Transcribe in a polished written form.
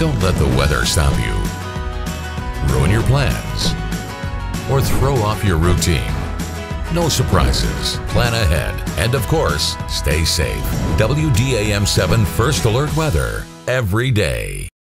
Don't let the weather stop you, ruin your plans, or throw off your routine. No surprises. Plan ahead. And of course, stay safe. WDAM 7 First Alert Weather every day.